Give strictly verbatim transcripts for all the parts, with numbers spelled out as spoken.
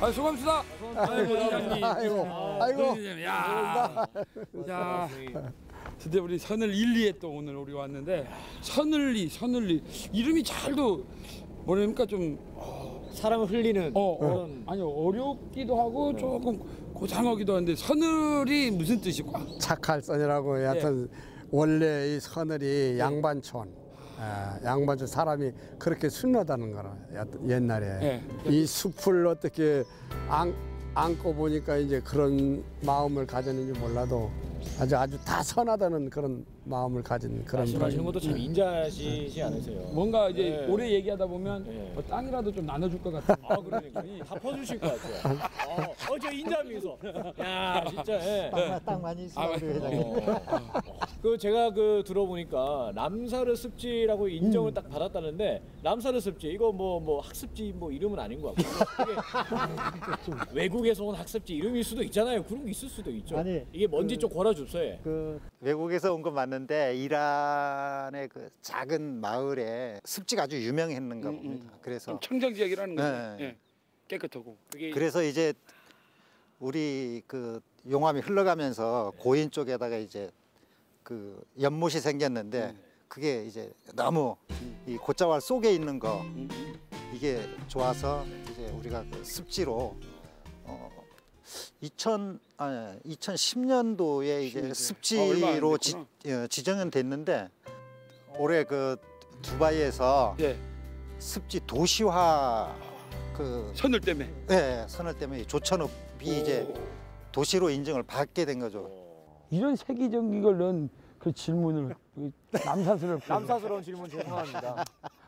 아, 소감수다. 아이고, 이장님. 아이고, 아이고. 야, 자, 드디어 우리 서늘일리에 또 오늘 우리 왔는데 서늘리, 서늘리 이름이 잘도 뭐랍니까 좀 사람을 흘리는. 어, 어 아니 어렵기도 하고 조금 고상하기도 한데 서늘이 무슨 뜻일까? 착할 선이라고 여하튼 예. 원래 이 서늘이 양반촌. 아, 양반촌 사람이 그렇게 순하다는 거라 옛날에 예. 이 숲을 어떻게 안, 안고 보니까 이제 그런 마음을 가졌는지 몰라도 아주 아주 다 선하다는 그런 마음을 가진 그런 말씀하시는 것도 참 인자하시지 않으세요? 뭔가 이제 네. 오래 얘기하다 보면 네. 뭐 땅이라도 좀 나눠줄 것 같은. 아 그러니까 다 퍼주실 것 같아요. 어, 저 인자하면서. 야 진짜. 예. 땅, 땅 많이 있어 우리 회장님. 그 제가 그 들어보니까 람사르 습지라고 인정을 음. 딱 받았다는데 람사르 습지 이거 뭐뭐 뭐 학습지 뭐 이름은 아닌 것 같고 외국에서 온 학습지 이름일 수도 있잖아요. 그런 게 있을 수도 있죠. 아니, 이게 뭔지 그, 좀 걸어줍소요. 그 외국에서 온 건 맞는데 이란의 그 작은 마을에 습지가 아주 유명했는가 음, 봅니다. 음. 그래서 청정 지역이라는 거죠. 네. 예. 깨끗하고. 그게 그래서 이제 우리 그 용암이 흘러가면서 고인 쪽에다가 이제 그 연못이 생겼는데 음. 그게 이제 너무 음. 이 곶자왈 속에 있는 거 음. 이게 좋아서 이제 우리가 그 습지로 어 이천 아니 이천십 년도에 이제 습지로 아, 지, 어, 지정은 됐는데 올해 그 두바이에서 예. 습지 도시화 그 선을 때문에 네, 선을 때문에 조천읍이 오. 이제 도시로 인정을 받게 된 거죠. 이런 세계적인 걸 넣은 그 질문을 남사스럽게 남사스러운 질문 죄송합니다.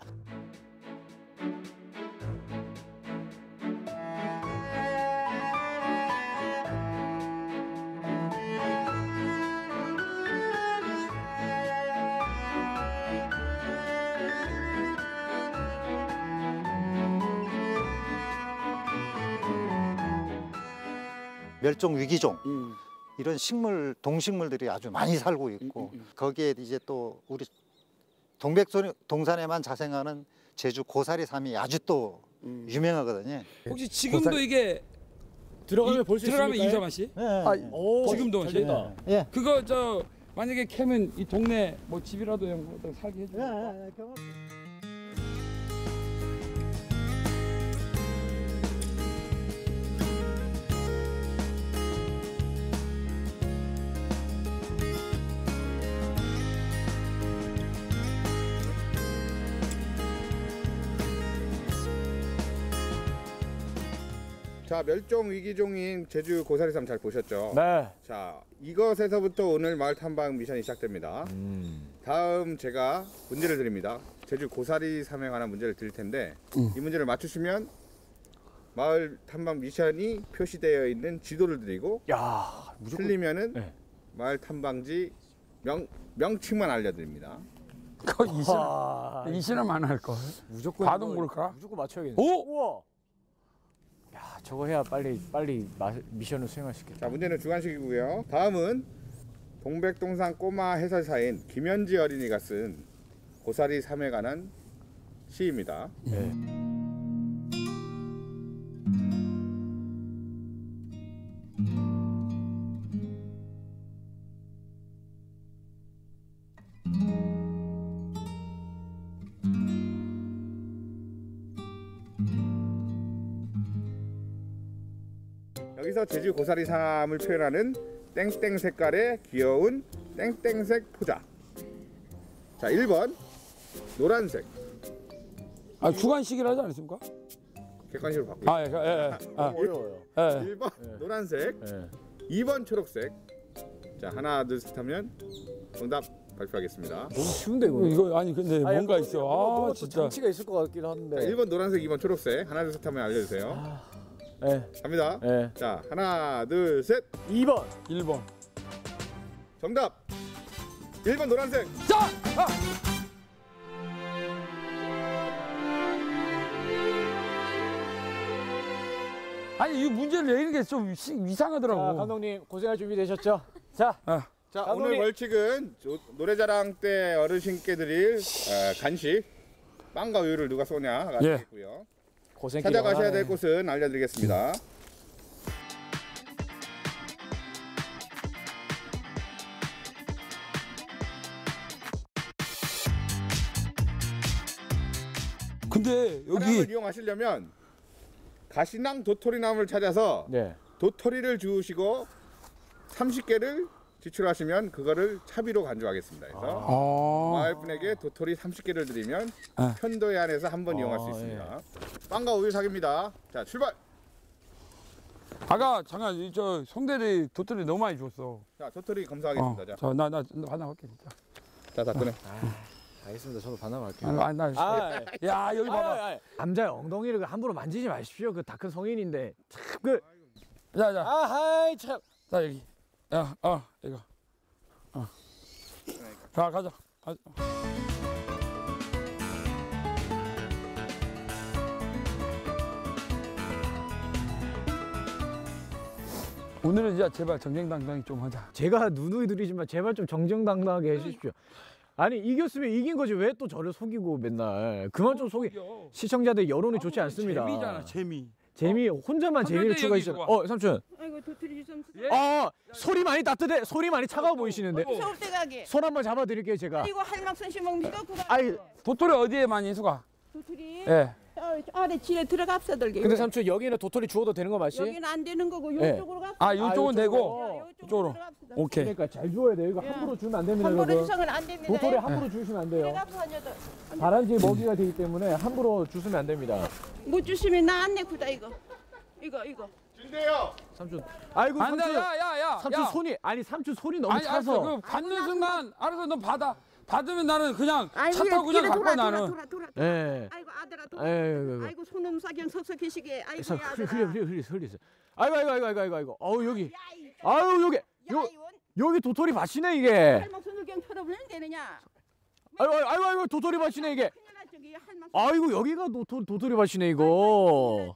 멸종 위기종 음. 이런 식물 동식물들이 아주 많이 살고 있고 음, 음, 음. 거기에 이제 또 우리 동백동산에만 자생하는 제주 고사리 삼이 아주 또 음. 유명하거든요. 혹시 지금도 고사리... 이게 들어가면 볼 수 있습니까? 들어가면 이사마 씨? 네. 아, 오, 지금도 씨? 네. 네. 그거 저 만약에 캐면 이 동네 뭐 집이라도 형 살게 해줘. 네, 네, 네. 자, 멸종 위기종인 제주 고사리삼 잘 보셨죠? 네. 자, 이것에서부터 오늘 마을 탐방 미션이 시작됩니다. 음. 다음 제가 문제를 드립니다. 제주 고사리삼에 관한 문제를 드릴 텐데 음. 이 문제를 맞추시면 마을 탐방 미션이 표시되어 있는 지도를 드리고 야, 무조건... 틀리면은 네. 마을 탐방지 명, 명칭만 알려드립니다. 그거 이신은 이신은 안 할 거. 무조건 봐도 모를까? 무조건 맞춰야겠네. 오! 우와. 야, 저거 해야 빨리 빨리 마, 미션을 수행할 수 있겠다. 자, 문제는 주관식이고요. 다음은 동백동산 꼬마 해설사인 김현지 어린이가 쓴 고사리 삼에 관한 시입니다. 네. 여기서 제주 고사리삼을 표현하는 땡땡 색깔의 귀여운 땡땡색 포자. 자, 일 번 노란색. 아, 주관식이라 하지 않습니까? 객관식으로 바꾸요. 아, 예, 예, 예. 아, 어려워요. 예. 일 번 예. 노란색, 예. 이 번 초록색. 자, 하나 둘 셋 하면 정답 발표하겠습니다. 너무 쉬운데 이거. 이거 아니 근데 아, 뭔가 약간, 있어. 뭐, 아, 진짜. 장치가 있을 것 같기도 한데. 자, 일 번 노란색, 이 번 초록색. 하나 둘 셋 하면 알려주세요. 아, 네. 갑니다. 네. 자, 하나 둘 셋. 이 번. 일 번. 정답. 일 번 노란색. 자! 아! 아니 이 문제를 내는 게 좀 이상하더라고. 자, 감독님 고생할 준비 되셨죠? 자, 아. 자, 감독님. 오늘 벌칙은 노래자랑 때 어르신께 드릴 어, 간식 빵과 우유를 누가 쏘냐가 예. 되겠고요. 고생길이 찾아가셔야 험하네. 될 곳은 알려드리겠습니다. 근데 사람을 여기 이용하시려면 가시낭 도토리나무를 찾아서 네. 도토리를 주우시고 삼십 개를 지출하시면 그거를 차비로 간주하겠습니다. 그래서 아, 마을 분에게 도토리 삼십 개를 드리면 아. 편도에 한해서 한 번 아, 이용할 수 있습니다. 빵과 우유 사기입니다. 자, 출발. 아까 잠깐 이 저 송대리 도토리 너무 많이 줬어. 자, 도토리 어, 검사하겠습니다. 자, 자나나 나 하나 할게 진짜. 자, 다 꺼내. 알겠습니다. 저도 반납할게요. 아, 나, 나, 아, 야 여기 봐봐. 남자의 엉덩이를 함부로 만지지 마십시오. 그 다 큰 성인인데. 참 그. 자, 자, 아하이 참. 자 여기. 야, 어 이거. 어. 자 가자. 가자. 오늘은 진짜 제발 정정당당히 좀 하자. 제가 누누이 드리지만 제발 좀 정정당당하게 해주십시오. 아니 이겼으면 이긴 거지 왜 또 저를 속이고 맨날 그만 좀 속이. 시청자들 여론이 좋지 않습니다. 재미잖아, 재미. 재미 혼자만 재미를 삼촌도 추가해주잖아. 여기 좋아. 어 삼촌. 아이고 도토리 좀 예? 어 소리 많이 따뜻해. 소리 많이 차가워 보이시는데. 서울 때 가게. 손 한번 잡아드릴게요 제가. 이거 할망선 심으니까 그거. 아이 도토리 어디에 많이 수가? 도토리. 예. 어, 아래 지에 들어갑서 들게. 근데 삼촌 여기는 도토리 주워도 되는 거 맞지? 여기는 안 되는 거고 네. 이쪽으로 갑서. 아, 이쪽은 아, 되고. 이쪽으로. 오케이. 그러니까 잘 주워야 돼요. 이거 예. 함부로 주면 안 됩니다. 함부로 여러분. 주성은 안 됩니다. 도토리 함부로 주시면 안 돼요. 들어갑서 하녀도 다람쥐 먹이가 되기 때문에 함부로 주시면 안 됩니다. 못 주시면 나 안 내구다 이거. 이거 이거. 준대요. 삼촌. 아이고 안돼, 삼촌. 야, 야, 야. 삼촌 야. 손이 아니 삼촌 손이 너무 아니, 알았어. 차서. 그 받는 순간 알아서 너 받아. 받으면 나는 그냥 아이고, 차 타고 그냥 이리 갈 돌아, 거야 돌아, 나는. 돌아, 돌아, 돌아. 예. 아이고 아들아 돌아. 아이고 아이고 손음 사경 석석해시게. 아이고 그래서 야, 흘리 아들아. 흘리 흘리 흘리 흘리. 아이고 아이고 아이고 아이고 아이고 아이고. 어우 여기. 야, 이 아유 여기. 요 야, 이원 여기 도토리 밭이네 이게. 할망선을 그냥 털어버리면 되느냐? 아이고 아이고 아이고, 아이고 도토리 밭이네 이게. 큰일 날 저기 할망선. 아이고 여기가 도토 도토리 밭이네 이거.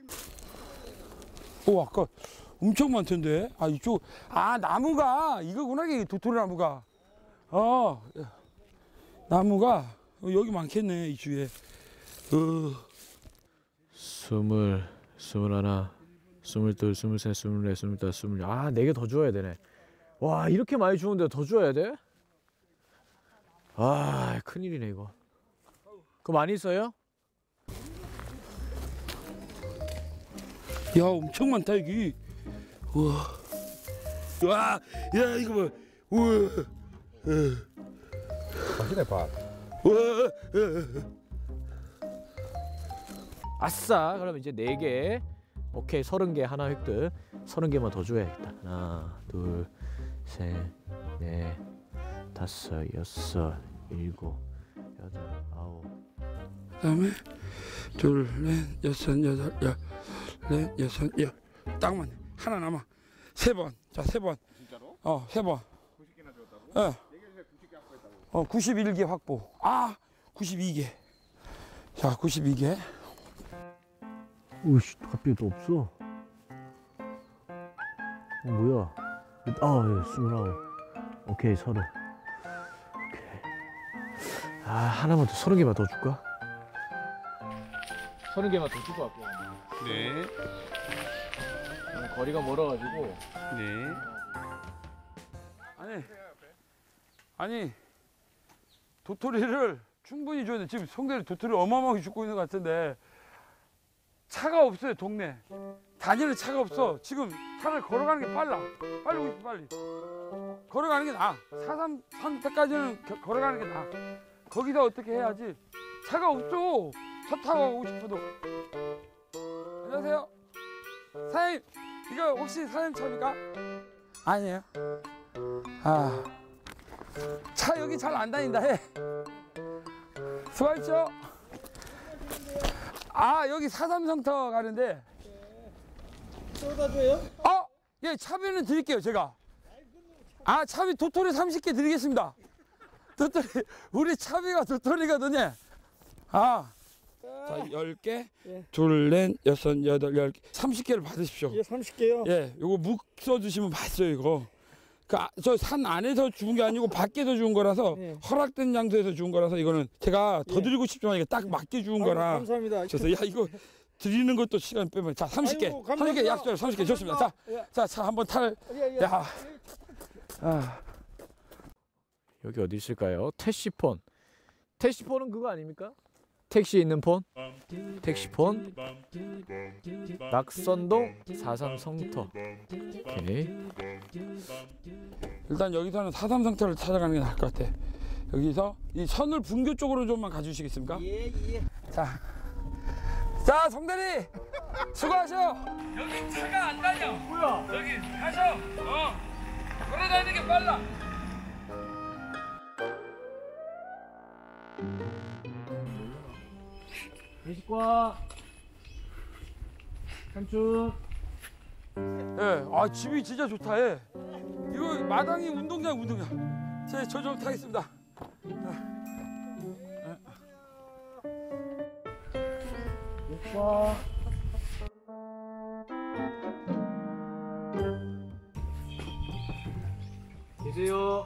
오, 아까 엄청 많던데. 아, 이쪽. 아, 나무가 이거구나. 이게 도토리 나무가. 어. 나무가 여기 많겠네, 이 주위에. 어. 스물, 스물하나, 스물둘, 스물셋, 스물넷, 스물다섯, 스물. 아, 네 개 더 주어야 되네. 와, 이렇게 많이 주는데 더 주어야 돼? 아, 큰일이네 이거. 그거 많이 있어요? 야, 엄청 많다, 여기. 우와. 와, 야, 이거 봐. 우와. 맛이네 밭. 우와. 아싸. 그러면 이제 네 개. 오케이, 서른 개 하나 획득. 서른 개만 더 줘야겠다. 하나, 둘, 셋, 넷, 다섯, 여섯, 일곱, 여덟, 아홉. 그다음에 둘, 넷, 여섯, 여덟, 열, 넷, 여섯, 열. 딱 맞네. 하나 남아. 세 번. 자, 세 번. 진짜로? 어, 세 번. 구십 개나 줬다고? 예. 얘기해주세요. 구십 개 확보했다고. 어, 구십일 개 확보. 아, 구십이 개. 자, 구십이 개. 오씨, 갑자기 또 없어. 어, 뭐야? 아, 예, 스물아홉. 오케이, 서른. 오케이. 아, 하나만 더, 서른 개만 더 줄까? 서른 개만 더 주고 갈게요. 네. 거리가 멀어가지고. 네. 아니, 아니, 도토리를 충분히 줘야 돼. 지금 송대리 도토리 어마어마하게 죽고 있는 것 같은데 차가 없어요, 동네. 다니는 차가 없어. 지금 차를 걸어가는 게 빨라. 빨리 오십시오, 빨리. 걸어가는 게 나아. 사삼삼까지는 걸어가는 게 나아. 거기서 어떻게 해야지. 차가 없어. 차 타고 오고 싶어도. 안녕하세요. 사장님, 이거 혹시 사장님 차입니까? 아니에요. 아, 차 여기 잘 안 다닌다 해. 수고하십시오. 아, 여기 사삼성터 가는데. 쏟아줘요? 어, 예, 차비는 드릴게요, 제가. 아, 차비 도토리 삼십 개 드리겠습니다. 도토리, 우리 차비가 도토리거든요. 아. 자, 열 개, 둘, 넷, 여섯, 여덟, 열 개, 삼십 개를 받으십시오. 예, 삼십 개요. 예, 요거 묵 써주시면 봤어요, 이거. 그, 저 산 안에서 주운 게 아니고 밖에서 주운 거라서 예. 허락된 장소에서 주운 거라서 이거는 제가 더 예. 드리고 싶지만 이게 딱 맞게 주운 아이고, 거라. 감사합니다. 그래서 야, 이거 드리는 것도 시간 빼면 자 삼십 개 아이고, 삼십 개 감사합니다. 약속해요. 삼십 개 좋습니다. 자, 예. 자, 차 한번 탈. 예, 예. 야, 아, 여기 어디 있을까요? 택시폰. 택시폰은 그거 아닙니까? 택시에 있는 폰? 택시폰. 낙선동 사삼 성터. 오케이. 일단 여기서는 사삼 상태를 찾아가는 게 나을 것 같아. 여기서 이 선을 분교 쪽으로 좀만 가주시겠습니까? 예, 예. 자, 자, 송대리 수고하셔. 여기 차가 안 달려. 뭐야? 여기 가셔. 어, 걸어다니는 게 빨라. 미식과 삼촌. 예, 아 집이 진짜 좋다. 예. 이거 마당이 운동장 운동장. 제 저 좀 타겠습니다. 미식과. 계세요.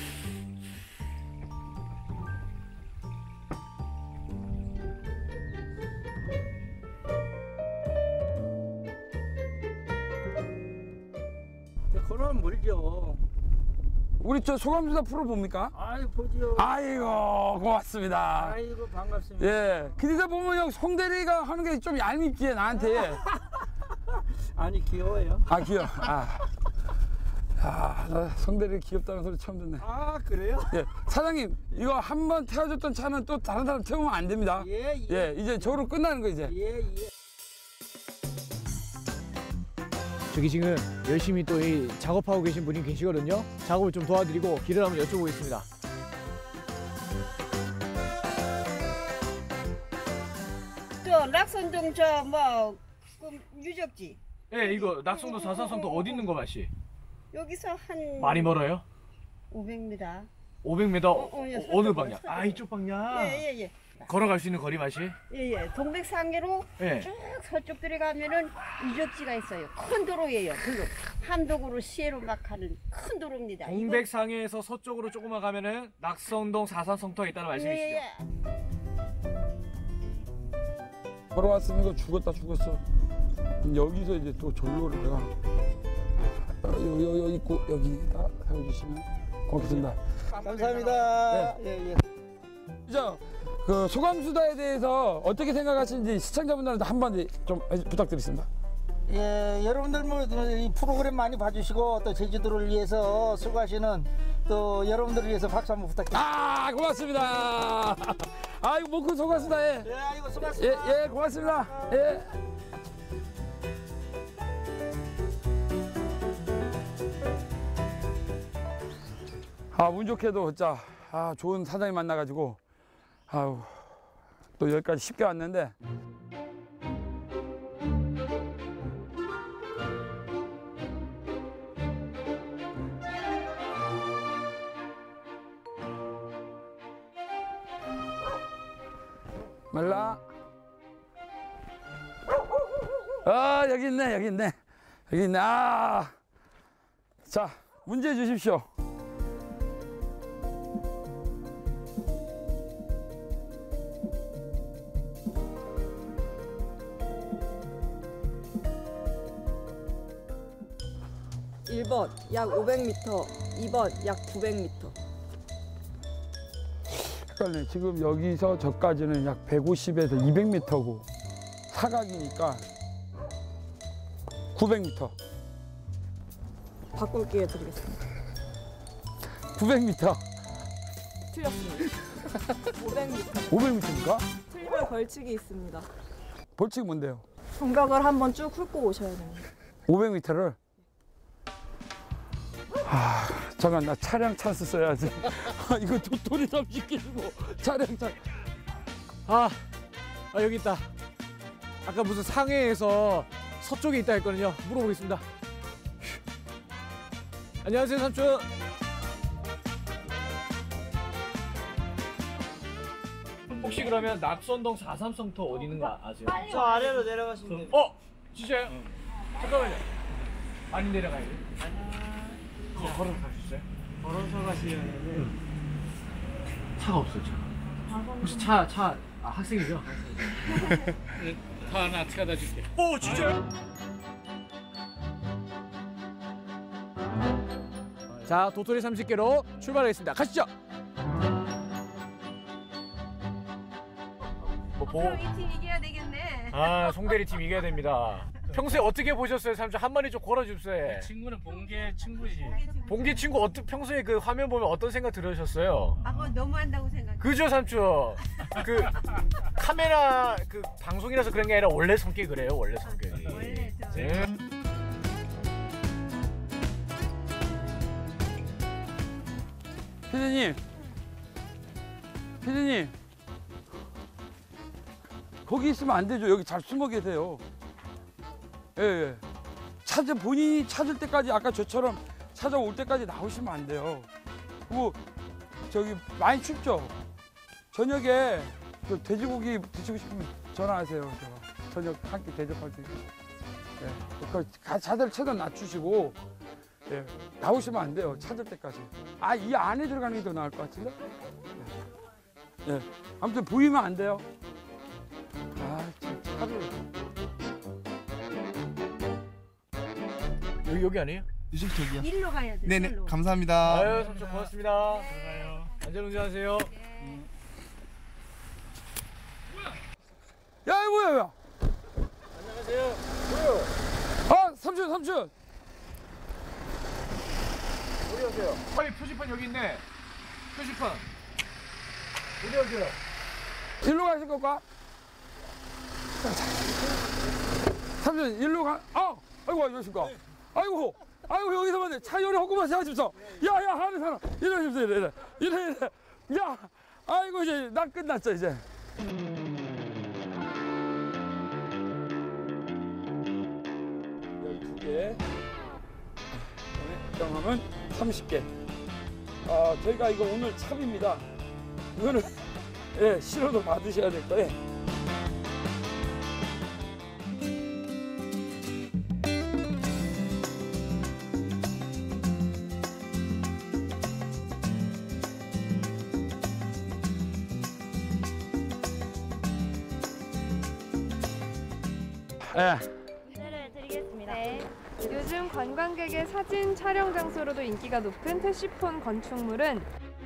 그럼 물죠. 우리 저 소감수다 프로 봅니까? 아이 보지요. 아이고 고맙습니다. 아이고 반갑습니다. 예, 그러다 보면 형 송대리가 하는 게 좀 얄밉지 나한테. 아니 귀여워요. 아 귀여워. 아, 아, 나 송대리 귀엽다는 소리 처음 듣네. 아 그래요? 예, 사장님 이거 한 번 태워줬던 차는 또 다른 사람 태우면 안 됩니다. 예 예. 예, 이제 저로 끝나는 거 이제. 예 예. 저기 지금 열심히 또 이 작업하고 계신 분이 계시거든요. 작업을 좀 도와드리고 길을 한번 여쭤보겠습니다. 저 낙선동 저뭐 유적지 예, 이거 낙성도 사사성도 어디 있는 거 맛이? 여기서 한 많이 멀어요? 오백 미터. 오백 미터 어, 어, 예, 어느 서쪽, 방향? 서쪽. 아 이쪽 방향. 예예 예. 걸어갈 수 있는 거리 맛이? 예예. 동백상계로 예. 쭉 서쪽 들어가면은 유적지가 있어요. 큰 도로예요. 그 함덕으로 시해로 막 가는 큰 도로입니다. 이거- 동백상에서 서쪽으로 조금만 가면은 낙성동 사사성터가 있다는 말씀이시죠? 예, 예. 걸어왔으면 이거 죽었다 죽었어. 여기서 이제 또 절로를 내가 여기 여기 여기 있고 여기다 세워주시면 고맙습니다. 감사합니다. 네. 예 예. 자, 그 소감수다에 대해서 어떻게 생각하시는지 시청자분들한테 한번 좀 부탁드리겠습니다. 예 여러분들 뭐 이 프로그램 많이 봐주시고 또 제주도를 위해서 수고하시는 또 여러분들을 위해서 박수 한번 부탁드립니다. 아, 고맙습니다. 아이고 뭐그 소감수다에. 예 아이고 예, 수고하셨습니다. 예, 고맙습니다. 예. 아, 운 좋게도 진짜 아, 좋은 사장님 만나가지고 아우 또 여기까지 쉽게 왔는데 말라. 아, 여기 있네, 여기 있네, 여기 있네. 아, 자, 문제 주십시오. 일 번 약 오백 미터, 이 번 약 구백 미터. 헷갈리네. 지금 여기서 저까지는 약 백오십에서 이백 미터고 사각이니까 구백 미터. 바꿀 기회 드리겠습니다. 구백 미터. 틀렸습니다. 오백 미터. 오백 미터입니까? 틀리면 벌칙이 있습니다. 벌칙이 뭔데요? 정각을 한번 쭉 훑고 오셔야 됩니다. 오백 미터를. 아, 잠깐 나 차량 찬스 써야지. 아, 이거 도토리 삼십기고 차량 찬. 아, 아 여기 있다. 아까 무슨 상해에서 서쪽에 있다 했거든요. 물어보겠습니다. 안녕하세요 삼촌. 혹시 그러면 낙선동 사삼성터 어디 있는 거 아세요? 저 아래로 내려가시면 돼요. 어? 진짜요? 잠깐만요. 많이 내려가야 돼? 거 걸어서 갈 수 있어요? 걸어서 가시면 차가 없어요 차가. 혹시 차, 차, 아 학생이죠? 파 하나 태워다 줄게. 오 진짜요? 자 도토리 삼십 개로 출발하겠습니다. 가시죠. 뭐 보... 이 팀 이겨야 되겠네. 아 송대리 팀 이겨야 됩니다. 평소에 어떻게 보셨어요? 삼촌 한 마리 좀 걸어주세요. 친구는 봉계 친구지. 봉기 친구 어떤 평소에 그 화면 보면 어떤 생각 들으셨어요? 아, 그거 너무 한다고 생각해. 그죠 삼촌? 그 카메라 그 방송이라서 그런 게 아니라 원래 성격이 그래요. 원래 성격이. 원래 저 네. 피디님, 피디님, 거기 있으면 안 되죠. 여기 잘 숨어 계세요. 예, 예. 찾아 본인이 찾을 때까지 아까 저처럼 찾아올 때까지 나오시면 안 돼요. 그리고 저기 많이 춥죠. 저녁에 그 돼지고기 드시고 싶으면 전화하세요. 제가 저녁 한 끼 대접할 테니까. 예. 그 자들 최대한 낮추시고. 예, 나오시면 안 돼요. 찾을 때까지. 아, 이 안에 들어가는 게 더 나을 것 같은데? 예. 예. 아무튼 보이면 안 돼요. 아, 참, 차를. 여기 여기 아니에요? 이쪽 저기요. 일로 가야 돼. 네네 일로. 감사합니다. 아유 삼촌 고맙습니다. 들어가요. 안전운전하세요. 야, 이거 뭐야, 뭐야? 안녕하세요. 뭐요? 아, 삼촌, 삼촌. 어디 오세요? 빨리 표지판 여기 있네. 표지판. 어디 오세요? 일로 가실 건가? 삼촌, 일로 가. 아, 아이고, 안녕하십니까. 아이고, 아이고, 여기서 봤네. 차 연에 헛구만 세워주십시오. 야, 야, 하는 사람. 이래, 이래, 이래, 이래, 이래. 야, 아이고, 이제 난 끝났죠, 이제. 열두 개. 그다음에 경험은 삼십 개. 아, 저희가 이거 오늘 찹입니다. 이거는 예, 실어도 받으셔야 될 거예요. 예. 안내를 드리겠습니다. 네. 요즘 관광객의 사진 촬영 장소로도 인기가 높은 테시폰 건축물은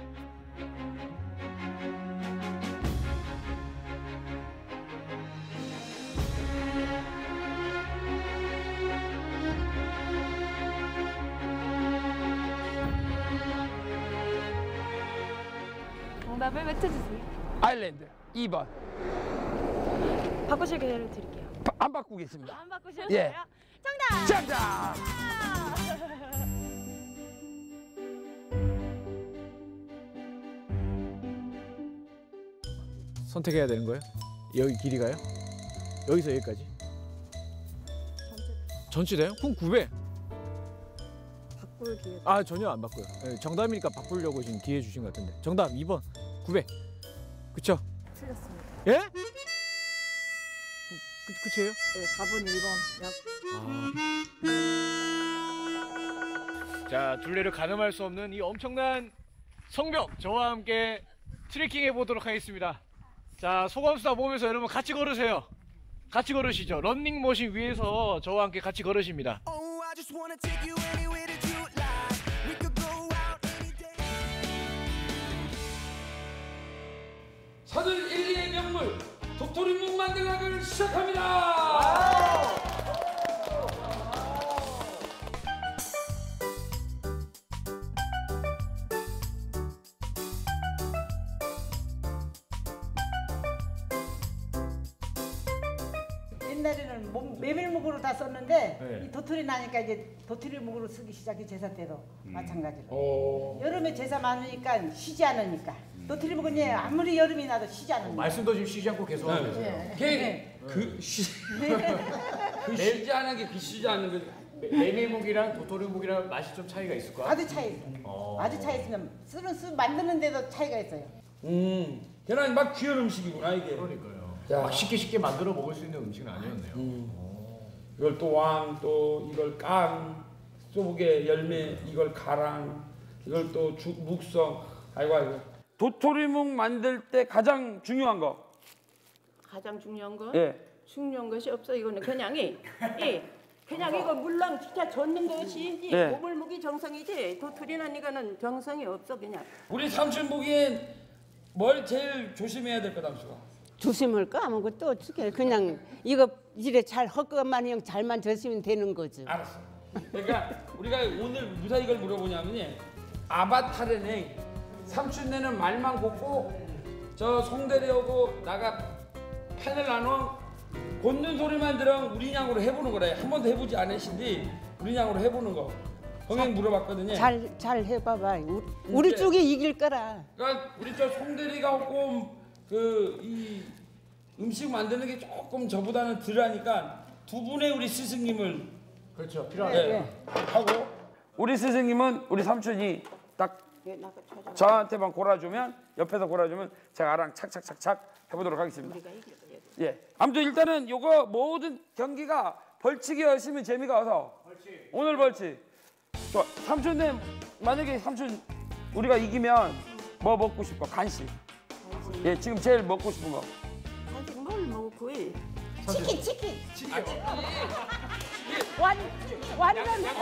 정답을 외쳐주세요. 아일랜드 이 번. 바꾸실 기회를 드릴게요. 바, 안 바꾸겠습니다. 안 바꾸실 예. 거예요? 정답! 정답! 선택해야 되는 거예요? 여기 길이가요? 여기서 여기까지? 전체 돼요? 그럼 구 배. 바꿀 기회. 아 전혀 안 바꿔요. 예, 정답이니까 바꾸려고 지금 기회 주신 것 같은데. 정답 이 번 구 배. 그쵸? 틀렸습니다. 예? 그, 그치예요? 네, 사 번 일 번 약. 아. 자 둘레를 가늠할 수 없는 이 엄청난 성벽 저와 함께 트레킹 해보도록 하겠습니다. 자 소감수다 보면서 여러분 같이 걸으세요. 같이 걸으시죠. 런닝머신 위에서 저와 함께 같이 걸으십니다. 사들 일, 이의 명물 도토리묵 만들락을 시작합니다. 옛날에는 몸- 메밀묵으로 다 썼는데 네. 이 도토리 나니까 이제 도토리묵으로 쓰기 시작해 제사 때도 마찬가지로. 오. 여름에 제사 많으니까 쉬지 않으니까 도토리묵은 예, 아무리 여름이 나도 쉬지 않으니까. 말씀도 지금 쉬지 않고 계속 하고 계세요. 예. 걔, 그, 쉬, 그 쉬지 않은 게 그 쉬지 않는 거. 메밀묵이랑 도토리묵이랑 맛이 좀 차이가 있을까? 아주 차이 있어요. 어. 아주 차이 있으면 쓰는 쓰 만드는 데도 차이가 있어요. 음, 계란이 막 귀한 음식이구나 이게. 그러니까요. 자. 막 쉽게 쉽게 만들어 먹을 수 있는 음식은 아니었네요. 음. 이걸 또 왕, 또 이걸 깡, 소복의 열매, 이걸 가랑, 이걸 또 죽, 묵성. 아이고 아이고. 도토리묵 만들 때 가장 중요한 거. 가장 중요한 건 예. 중요한 것이 없어. 이거는 그냥 이, 이 그냥 이거 물랑 진짜 젓는 것이지. 네. 모물무기 정성이지. 도토리는 이거는 정성이 없어 그냥. 우리 삼촌 보기엔 뭘 제일 조심해야 될 거다, 삼촌아? 조심할 거 아무것도 어떻게 그냥 이거 이래 잘 헛것만 형 잘만 졌으면 되는 거지. 알았어. 그러니까 우리가 오늘 무사 이걸 물어보냐면요. 아바타르네 삼촌네는 말만 걷고 저 송대리하고 나가 판을 나눠 걷는 소리만 들어 우리 냥으로 해보는 거래. 한 번도 해보지 않으신데 우리 냥으로 해보는 거. 형님 물어봤거든요. 잘 잘 해봐봐. 우리, 우리 쪽이 이길 거라. 그러니까 우리 저 송대리가 조금 그 이 음식 만드는 게 조금 저보다는 덜하니까 두 분의 우리 스승님을 그렇죠. 네, 하고 우리 스승님은 우리 삼촌이 딱 저한테만 골아주면 옆에서 골아주면 제가 아랑 착착착착 해보도록 하겠습니다. 예, 아무튼 일단은 요거 모든 경기가 벌칙이었으면 재미가 와서 벌칙. 오늘 벌칙. 좋아. 삼촌님 만약에 삼촌 우리가 이기면 뭐 먹고 싶어? 간식. 간식. 예, 지금 제일 먹고 싶은 거. 간식 뭘 먹고 해? 치킨, 치킨. 치킨. 아, 치킨. 완 완전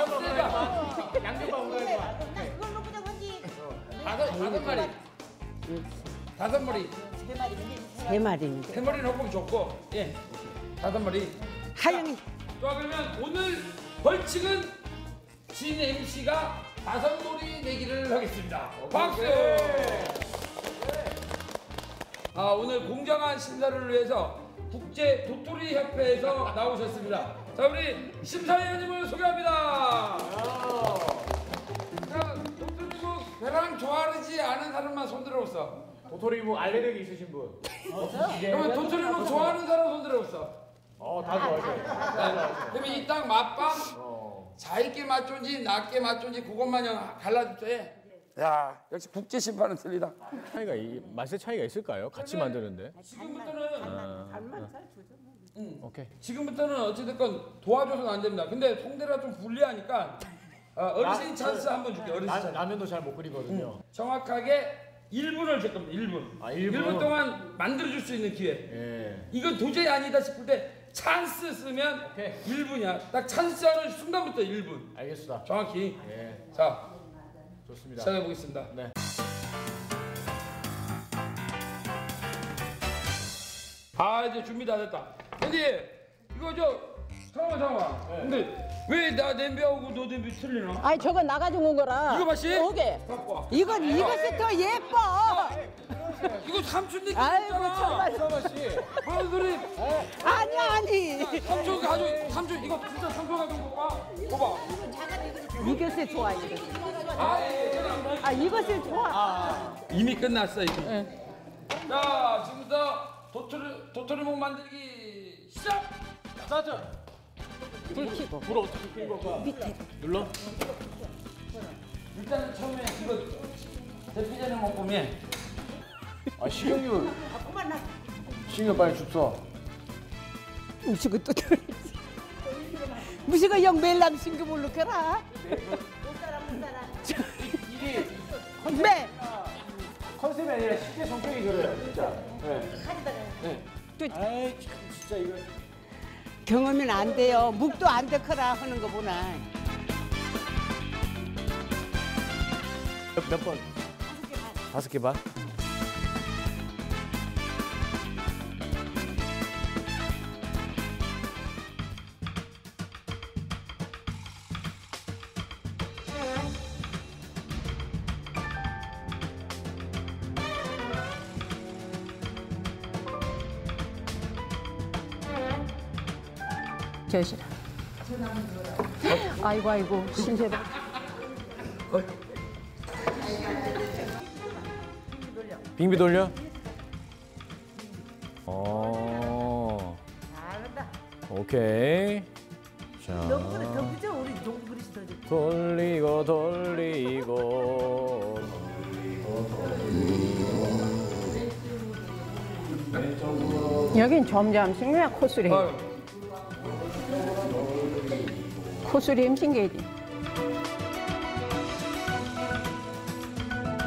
양념밥 먹어야 그걸 놓고 저건지. 다섯 다섯 마리. 다섯 마리. 세 마리인데. 세 마리인데. 세 마리 넣으면 좋고, 예, 다섯 마리. 하영이. 좋아, 그러면 오늘 벌칙은 진 엠씨가 다섯 마리 내기를 하겠습니다. 박수. 아, 오늘 공정한 심사를 위해서 국제 도토리 협회에서 나오셨습니다. 자, 우리 심사위원님을 소개합니다. 자, 도토리묵 배랑 좋아하지 않은 사람만 손 들어오세요. 도토리묵 알레르기 있으신 분. 그러면 도토리묵 좋아하는 사람 손 들어오세요. 어, 다 좋아하세요. 그러면 이 딱 맛밤 자기께 맛좋은지 낮게 맛좋은지 그것만 갈라줬죠. 야, 역시 국제 심판은 틀리다. 차이가 이 맛의 차이가 있을까요? 같이 만드는데. 지금부터는 간만 잘 주죠. 응. 오케이. 지금부터는 어찌됐건 도와줘서는 안 됩니다. 근데 송대리가 좀 불리하니까 어, 어르신 찬스 한번 줄게. 어르신 찬스. 라면도 잘 못 끓이거든요. 응. 정확하게 일 분을 줄 겁니다. 일 분. 아, 일 분? 일 분 동안 만들어줄 수 있는 기회. 예. 이건 도저히 아니다 싶을 때 찬스 쓰면 오케이. 일 분이야. 딱 찬스 하는 순간부터 일 분. 알겠습니다. 정확히. 예. 자, 좋습니다. 시작해 보겠습니다. 네. 아, 이제 준비 다 됐다. 근데 이거 저 잠깐만 잠깐만. 네. 근데 왜 나 냄비하고 너 냄비 틀리나? 아니 저거 나가지고 온 거라. 이거 맛이? 오게. 갖고 와. 이건 이것이 더 예뻐. 이거 삼촌 냄비 아이고 있잖아. 정말. 서마 씨. 무슨 소리? 아니 아니. 삼촌 가져. 삼촌 이거 진짜 삼촌 가지고 봐. 봐봐. 이것이 좋아 이거. 아, 예. 아 이것이 좋아. 이미 끝났어 이제. 네. 자, 지금부터 도토리 도토리묵 만들기 시작. 스타트. 불 켜고. 불 어떻게 끄는 걸까? 밑에. 눌러. 일단은 처음에 이거 대피자는 못 보면 아 식용유. 식용유 빨리 줍서. 무시고 또 들어. 무시고 영 매일 남신 거 모르겠라. 이게 네. 컨셉이 아니라 실제 성격이 그래요, 진짜. 네. 네. 또 아이 참 진짜 이거. 경험은 안 돼요. 묵도 안 데커라 하는 거 보나. 몇 번? 다섯 개 반. 저시라. 아이고 아이고 신세다. 빙비 돌려. 어. 잘한다. 오케이. 자. 너무 더 그죠? 우리 농구 그릇이 더 좋. 돌리고 돌리고. 여긴 점점 식료약 코수리. 코수리 음식계지.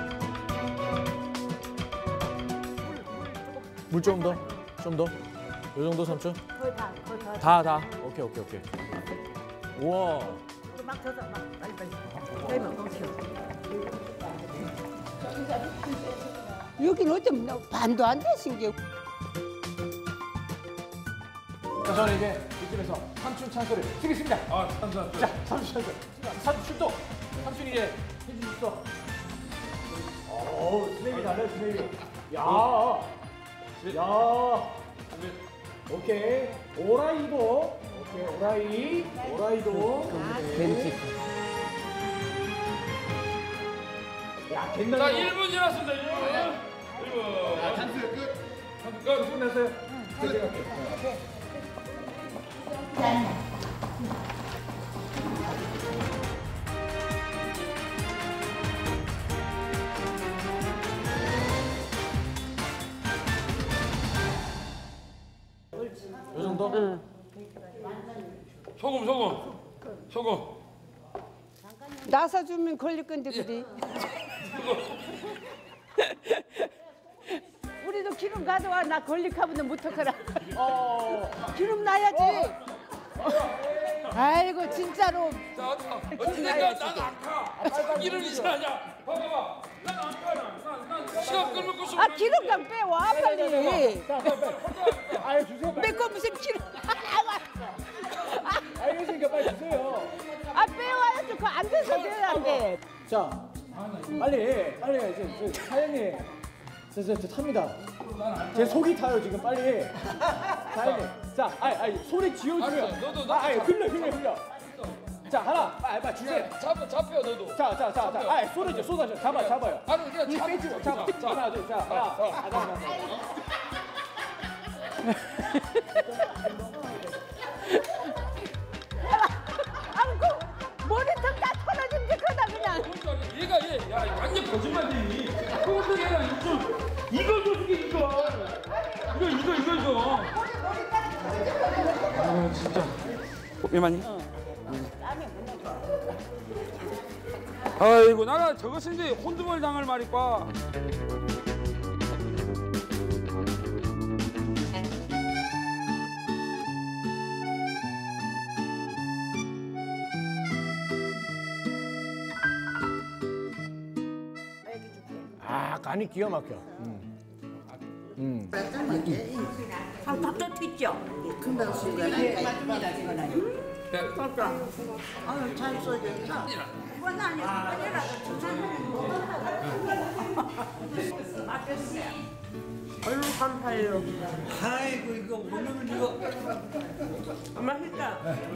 물 좀 더, 좀 더. 정도 삼촌? 거의 다, 거의 다. 다 다. 오케이 오케이 오케이. 우와. 우리 막 젖어, 막 빨리 빨리. 되면 멈춰. 여기는 어쩜 반도 안 되신 게. 자, 저는 이제 이쯤에서 삼촌 찬스를 쓰겠습니다. 아, 삼촌. 자, 삼촌 찬스. 삼촌 출동. 삼촌 이제 해주십시오. 오, 스냅이 달라요, 스냅이. 야, 야. 오케이. 오라이도. 오케이, 오라이. 오라이도. 벤치. 야, 된다. 자, 일 분 지났습니다. 일 분. 일 분. 자, 찬스 끝. 삼촌 끝. 끝났어요. 끝. 요 정도? 응. 소금, 소금. 소금. 나서 주면 걸릴 건데 그리. 우리도 기름 가져와. 나 걸릴까보다 못하거라. 어. 기름 나야지. 아이고 진짜로. 자, 어찌됐건 나는 안 가. 기름이 지나냐? 봐봐봐. 나는 안 가. 난, 난 시간 끌면 끌수 아 기름감 빼와 빨리. 아유 주세요. 내 거 무슨 기름. 알겠으니까 빨리 주세요. 아 빼와야지. 그거 안 돼서 돼야 안 돼. 자, 빨리, 빨리 이제 사장님, 저, 저, 저 탑니다. 제 속이 타요 지금 빨리. 사장님, 자, 아니, 아니 소리 지어주면. 알았어, 너도, 너도 아, 아니 잡아. 흘려, 흘려, 흘려. 자, 하나, 빨리, 빨리 주세요. 잡아, 잡혀 너도. 자, 자, 자, 자, 아니 쏟아져, 쏟아져, 잡아, 잡아요. 아니 그냥 이 잡아. 빼주고, 잡아, 자, 하나, 둘, 자, 하나, 하나, 하나. 아이고 모니터 다 털어진 게 크다 그냥. 얘가 얘, 야 완전 거짓말쟁이. 그것도 얘가 이거 이걸 도둑이 이거. 이거 이거 이거 이거. 아 진짜. 이만이? 아이고 나가 저것인데 혼두머리 당할 말이까. 아, 간이 기가 막혀. 음. 한 밥도 튀죠. 금방 쓰고. 아유 잘 써졌다. 이건 아니고 이거라도 얼른 간파요. 아이고 이거 오늘은 이거 맛있다.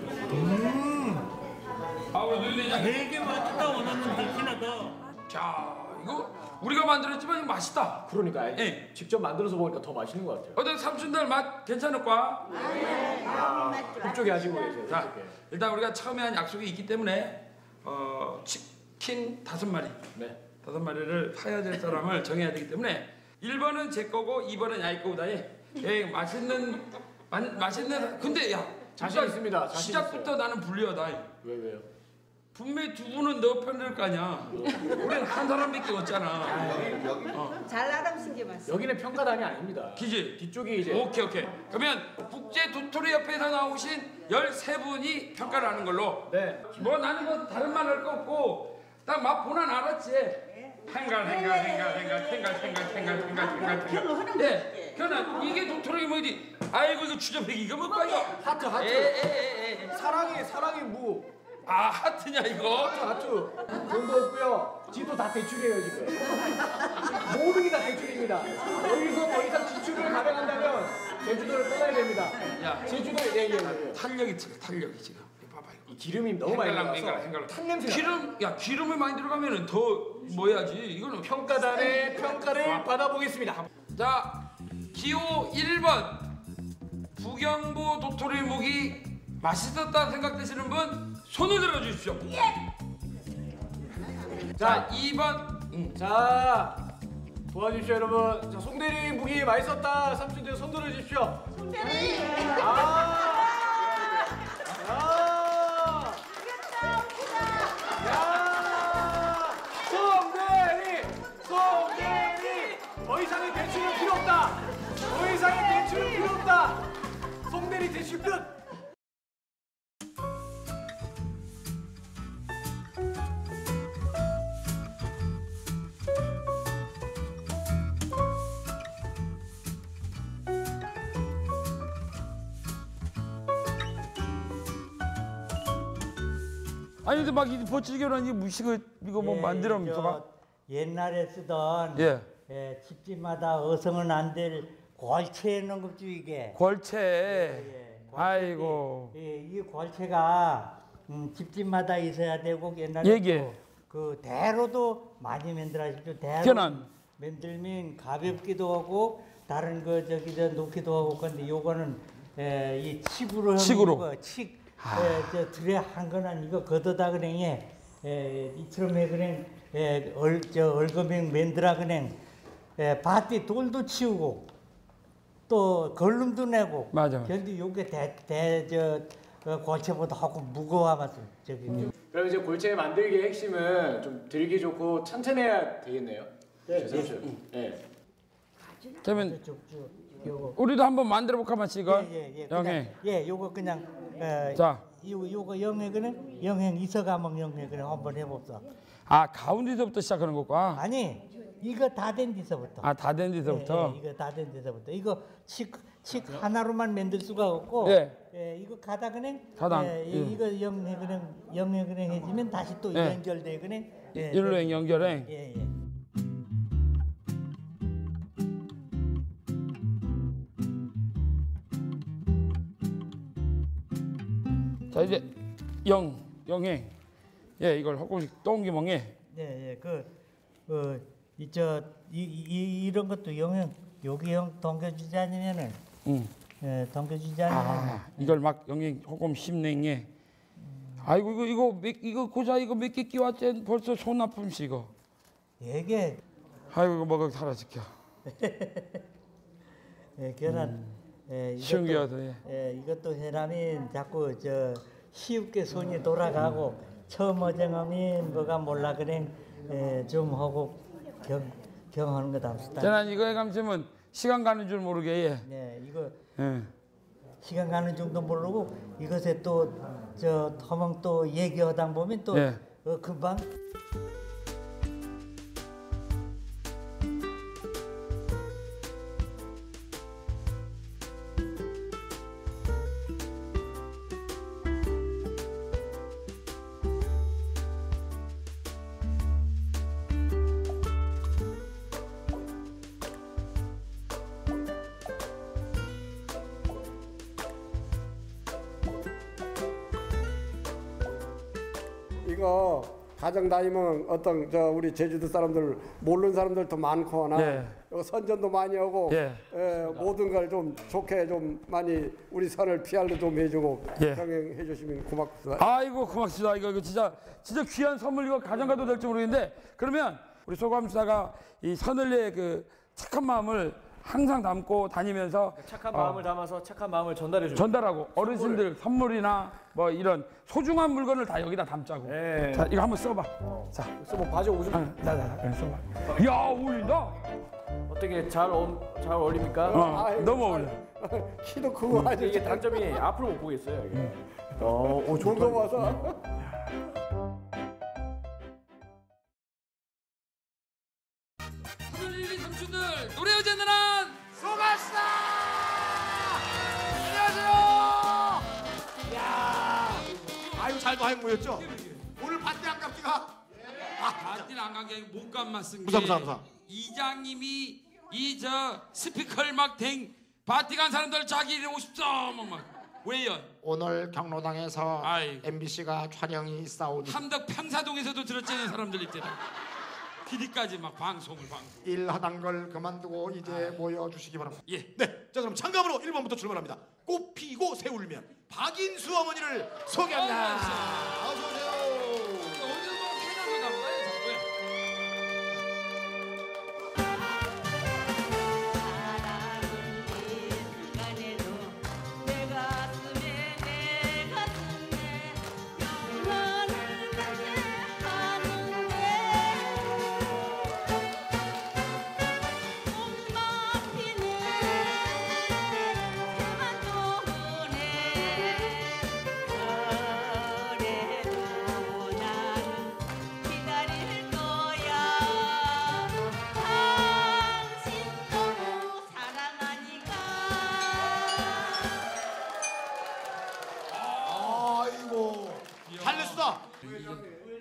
아우 늘리자. 되게 맛있다. 원하는 덕이나 더. 자 이거 우리가 만들었지만 이거 맛있다. 그러니까 예. 직접 만들어서 먹으니까 더 맛있는 것 같아요. 어떤 삼촌들 맛 괜찮을까? 그쪽에 하시고 계세요. 자 그쪽에. 일단 우리가 처음에 한 약속이 있기 때문에 어, 치킨 다섯 마리 네. 다섯 마리를 사야 될 사람을 정해야 되기 때문에 일 번은 제 거고 이 번은 야이 거다. 예, 맛있는 마, 맛있는 근데 야 자신 일단 있습니다. 자신 시작부터 있어요. 나는 불리하다. 왜 왜요? 분명히 두 분은 너 편일 거 아니야. 우리는 한 사람밖에 없잖아. 어. 잘 알아보신 게 맞습니다. 여기는 평가단이 아닙니다. 기지? 뒤쪽이 이제 오케이 오케이. 그러면 국제 도토리 협회에서 나오신 열세 분이 평가를 하는 걸로. 네. 뭐 나는 뭐 다른 말 할 거 없고 딱 맛 보나 알았지. 행갈 행갈 행갈 행갈 행갈 행갈 행갈 행갈 행갈 행갈. 네. 그러나 이게 도토리 뭐지? 아이고 이거 추접해기 이거 뭐야 이거? 하트 하트. 에에에에. 사랑이 사랑이 무. 아 하트냐 이거? 하트 하트. 돈도 없고요. 집도 다 대출이에요 지금. 모든 게 다 대출입니다. 여기서 더 이상 지출을 감행한다면 제주도를 떠나야 됩니다. 야 제주도 예예 예, 예. 탄력이 지금 탄력이 지금. 봐봐 이거. 이 기름이 너무 많이 헹갈랑, 들어가서 헹갈랑, 헹갈랑. 탄 냄새. 기름 야 기름이 많이 들어가면은 더 뭐야지 이거는 평가단의 평가를 받아보겠습니다. 자 기호 일 번 부경보 도토리 묵이 맛있었다 생각되시는 분 손을 들어주십시오. 자 이 번 응. 자 도와주십시오 여러분. 자 송대리 무기 맛있었다. 삼촌들 손 들어주십시오. 송대리. 아. 야. 야. 송대리. 송대리. 더 이상의 대출은 필요 없다. 더 이상의 대출은 필요 없다. 성대리 되실 듯. 아니 근데 막 이 버치기로는 이 무식을 이거 뭐 예, 만들어면서 저 막 옛날에 쓰던 예. 예, 집집마다 어성은 안 될 궐채 있는 것죠 이게. 궐채. 예, 아이고. 예, 이 궐채가 음, 집집마다 있어야 되고 옛날에 예예. 또 그 대로도 많이 만들어주죠. 대로 편안. 만들면 가볍기도 하고 다른 거 저기 저 놓기도 하고 근데 요거는 에, 이 칡으로 칡으로. 거, 칡 아. 에, 저 들에 한 거는 이거 걷어다 그냥 에, 이처럼 해 그냥 에, 얼, 저 얼거병 만들어 그냥 에, 밭에 돌도 치우고 또 걸름도 내고 맞아. 근데 요게 대대저 어, 골체보다 하고 무거워가지고 저기 그럼 이제 골체 만들기의 핵심은 좀 들기 좋고 천천해야 되겠네요. 네, 그렇죠. 네. 그러면 요거 우리도 한번 만들어 볼까 마치 이거. 예, 예, 영행. 그냥, 예, 요거 그냥 에, 자. 요 요거 영행은 영행 이서가면 영행 그냥 한번 해봅시다. 아 가운데서부터 시작하는 거구나. 아니 이거 다 된 데서부터. 아 다 된 데서부터. 예, 예, 이거 다 된 데서부터. 이거 칡, 칡 하나로만 만들 수가 없고. 예. 예, 이거 가다 그냥. 가당. 예, 예. 이거 영해 그냥 영해 그냥 해주면 다시 또 예. 연결돼 그냥. 예, 일로행 연결행. 예, 예. 자 이제 영 영행. 예 이걸 조금씩 동기멍에. 예, 예, 그, 그, 이저 이, 이 이런 것도 영형 여기 형 동겨주지 않으면은, 응. 예, 동겨주지 않으면. 아 이걸 막 영행 조금 심냉에. 아이고 이거 이거 몇, 이거 고자 이거 몇 개 끼웠지 벌써 손 아픔시 이거. 이게. 아이고 이거 먹어 사라지켜. 예, 계란. 예, 쉬운 게 와서, 예. 예, 이것도 해라면 자꾸 저 쉽게 손이 돌아가고 처음 어정하면 뭐가 몰라 그래 예, 좀 하고 경 경하는 거 답시다. 저는 이거 해감시면 시간 가는 줄 모르게 예. 네, 이거 예. 시간 가는 줄도 모르고 이것에 또 저 터멍 또 얘기하다 보면 또 예. 어, 금방. 이거 가정 다니면 어떤 저 우리 제주도 사람들 모르는 사람들도 많거나 네. 이거 선전도 많이 하고 예. 예, 모든 걸 좀 좋게 좀 많이 우리 선을 피할로 좀 해주고 예. 경영해 주시면 고맙습니다. 아이고 고맙습니다. 이거, 이거 진짜 진짜 귀한 선물 이거 가져가도 될지 모르겠는데 그러면 우리 소감수사가 이 선을리의 그 착한 마음을 항상 담고 다니면서 착한 어, 마음을 담아서 착한 마음을 전달해 줘. 전달하고 어르신들 선물이나 뭐 이런 소중한 물건을 다 여기다 담자고. 네. 자 이거 한번 써봐. 자, 뭐 바지 옷을 아, 나나 써봐. 야 어울린다. 어떻게 잘, 어, 잘 어울립니까? 어, 너무 어울려. 키도 크고 아주 이게 단점이 앞으로 못 보겠어요. 이게. 어, 오, 좋다. 무거워서. 선을리 삼촌들 노래 어제는 소가시다. 안녕하세요. 야, 아유 잘 많이 모였죠? 오늘 밭대 안 갑니까? 밭일 안 간 게 못 감았은 게 무사 무사 무사. 이장님이 이 저 스피커를 막댕 밭이 간 사람들 자기 이리 오십소 막 왜요? 오늘 경로당에서 아이고. 엠비씨가 촬영이 있사오니 함덕 평사동에서도 들었잖아요 사람들 있잖아. 피디까지 막 방송을 방송. 일하던 걸 그만두고 이제 모여주시기 바랍니다. 예. 네, 자 그럼 장갑으로 일 번부터 출발합니다. 꽃 피고 새 울면 박인수 어머니를 소개합니다. 어서 오세요. 오늘 뭐 해난 거다 뭐예요 자꾸.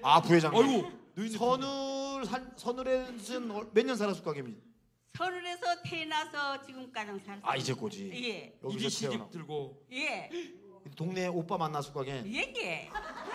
아 부회장님. 어이구. 선을 한 선을에는 몇 년 살았을 거겠니? 서울에서 태어나서 지금까지 살았어요. 아 이제꼬지. 예. 여기서 이게 시집 태어나. 들고. 예. 동네 오빠 만났을 거겠. 예게.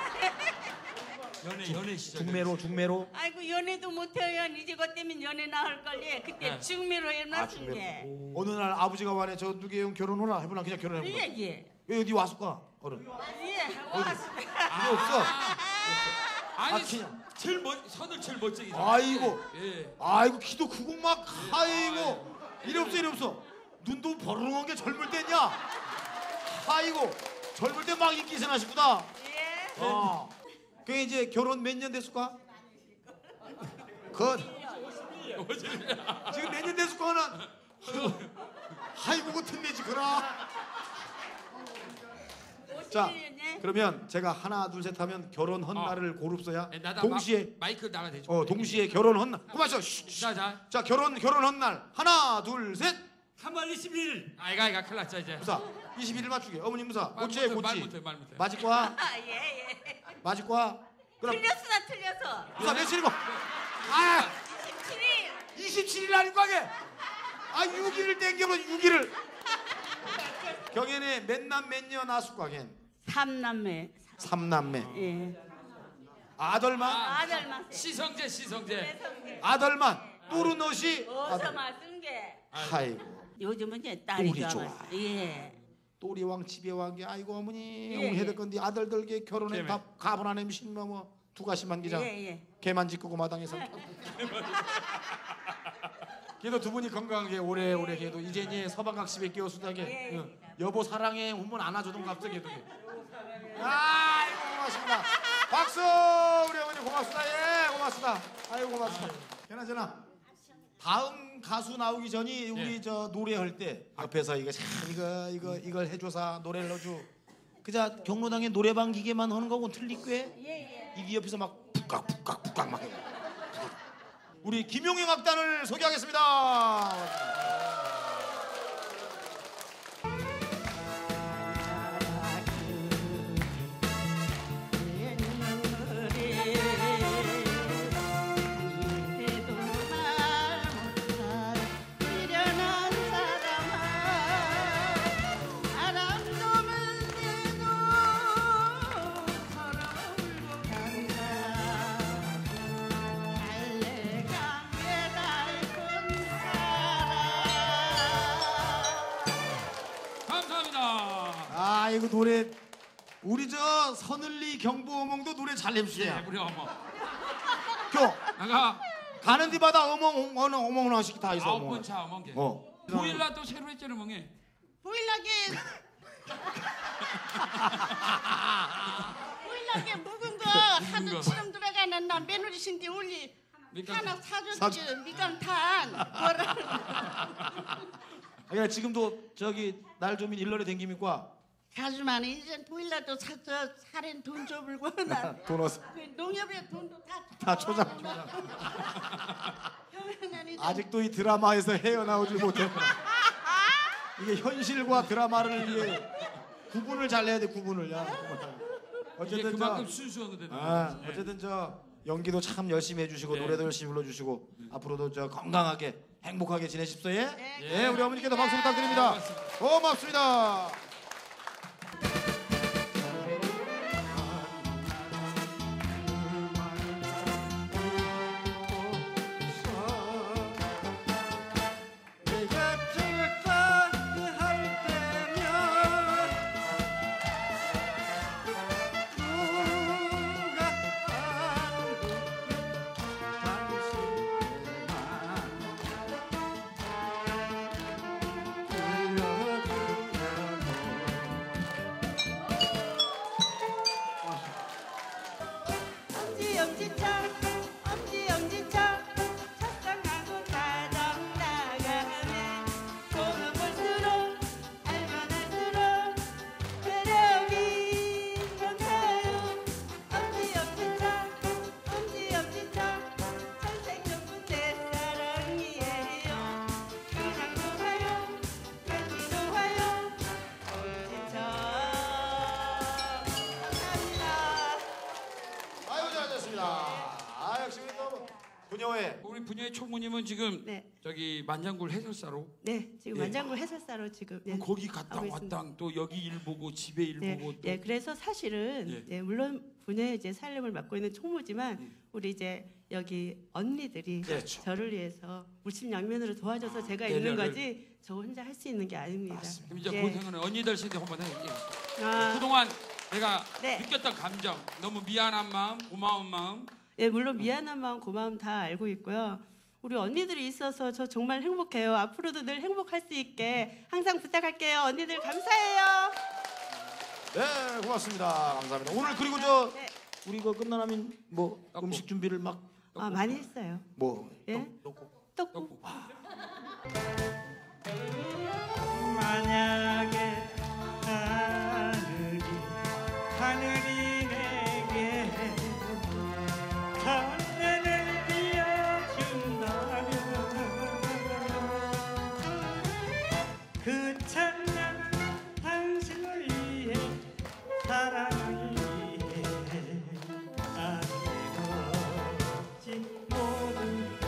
연애 연애 시절. 중매로 중매로. 아이고 연애도 못해요. 이제 것 때문에 연애나 할 걸요. 그때 네. 중매로 아 해놨은 중매로. 게. 어느 날 아버지가 와네 저 누구 형 결혼하나 해보나 그냥 결혼해보나. 예 예. 왜 어디 왔을까? 어른. 예. 왔어. 필요 없어. 아니 아, 그냥. 제일 멋 선을 제일 멋지게. 아이고. 예. 아이고 키도 크고 막 아이고 이리 없어 이리 없어. 눈도 버르렁한 게 젊을 때냐? 아이고 젊을 때 막 인기 있어나시구나. 예. 어. 그 이제 결혼 몇 년 됐을까? 그 지금 몇 년 됐을까는? 아이고 그 틈내지 그라. 자 그러면 제가 하나 둘 셋 하면 결혼한 날을 고릅서야. 네, 나다 동시에 마, 마이크 나가 되죠. 어 동시에 결혼한 날. 그만하셔. 자, 자. 자 결혼 결혼한 날 하나 둘 셋. 삼월 이십일. 아이가 아이가 큰일 났죠 이제. 무사 이십일 일 맞추게. 어머니 무사. 말 고치에 못해, 말 고치. 못해, 말 못해. 맞을 거야. 아, 예 예. 맞을 거야. 그럼 틀렸어 나 틀렸어. 무사 며칠이고? 아 이십칠 일. 이십칠 일 아닐 거게. 아 육 일을 땡겨봐 육 일을. 경연에 몇남 몇녀 낳았을 거겐. 삼남매. 삼남매. 예. 아들만? 아, 아들만. 시성제 시성제. 아들만. 또르노시. 어서 말씀 게. 아이고. 요즘은 이제 딸이 똘이 좋아. 좋아. 예. 또리왕 집에왕 게 아이고 어머니 예, 우리 예. 해될 건데 아들들게 결혼해 다 가분한 엠신 뭐두 가시만 기자. 예, 예. 개만 짓고 마당에서. 걔도 두 분이 건강하게 오래오래 걔도 이제 이제 서방각십에 끼어수다게 예, 예. 응. 여보 사랑해 후문 안아주던 갑자기 걔도. 아이고 고맙습니다. 박수 우리 어머니 고맙습니다. 예 고맙습니다. 아이고 고맙습니다. 그나저나 다음 가수 나오기 전이 우리 예. 저 노래할 때 앞에서 이거 참 이거 이거 이걸 해줘서 노래를 넣어줘. 그자 경로당에 노래방 기계만 하는 거고 틀릴 꽤. 예, 예. 이게 옆에서 막 푹각 푹각 푹각 막 해. 우리 김용영 악단을 소개하겠습니다. 아 이거 노래 우리 저 서늘리 경보어몽도 노래 잘 내주시네. 예, 우리 어머. 교 나가 가는 데마다 어몽 어느 어몽 하나씩 다 있어. 아홉 번 차 어멍게. 어. 보일라 또 새로 했잖아 멍게. 보일러게. 보일러게 묵은 거 하도 거. 치름 들어가는 나 며느리 신디 올리 하나 사줬지 사주- 미감탄. 뭐라. 아, 지금도 저기 날 좀 일러리 댕기니까 가지만 이제 보일러도 사서 살엔 돈 줘불고 나. 돈 없어. 그 농협에 돈도 다. 다 초장 초장. 아직도 이 드라마에서 헤어나오지 못했구나. 이게 현실과 드라마를 이게 구분을 잘 해야 돼 구분을. 야. 어쨌든 그만큼 순수한 거든. 아, 어쨌든 저 연기도 참 열심히 해주시고 네. 노래도 열심히 불러주시고 앞으로도 저 건강하게 행복하게 지내십시오. 예? 네. 예, 우리 어머니께도 박수 부탁드립니다. 고맙습니다. 부녀회. 우리 부녀회 총무님은 지금 네. 저기 만장굴 해설사로. 네, 지금 예. 만장굴 해설사로 지금 네, 거기 갔다 하고 왔다 있습니다. 또 여기 일 보고 집에 일 네, 보고 또. 예, 그래서 사실은 예. 예, 물론 분야의 이제 살림을 맡고 있는 총무지만 우리 이제 여기 언니들이 그렇죠. 저를 위해서 물심양면으로 도와줘서 제가 배려를. 있는 거지 저 혼자 할 수 있는 게 아닙니다. 그럼 이제 예. 고생은 언니들 신데 한번 해. 예. 아. 그동안 내가 네. 느꼈던 감정, 너무 미안한 마음, 고마운 마음. 예, 물론 미안한 마음, 고마움 다 알고 있고요. 우리 언니들이 있어서 저 정말 행복해요. 앞으로도 늘 행복할 수 있게 항상 부탁할게요. 언니들 감사해요. 네, 고맙습니다. 감사합니다. 오늘 그리고 저 네. 우리 그 끝나면 뭐 음식 준비를 막 아, 많이 했어요. 뭐 예? 떡국. 만약에 하늘이 하늘이 내게 천년을 비워준다면 그 천년 당신을 위해 사랑을 위해 아낌없이 모든